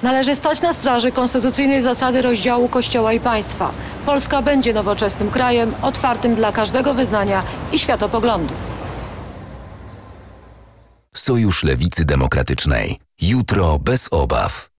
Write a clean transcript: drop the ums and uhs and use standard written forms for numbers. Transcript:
Należy stać na straży konstytucyjnej zasady rozdziału Kościoła i państwa. Polska będzie nowoczesnym krajem, otwartym dla każdego wyznania i światopoglądu. Sojusz Lewicy Demokratycznej. Jutro bez obaw.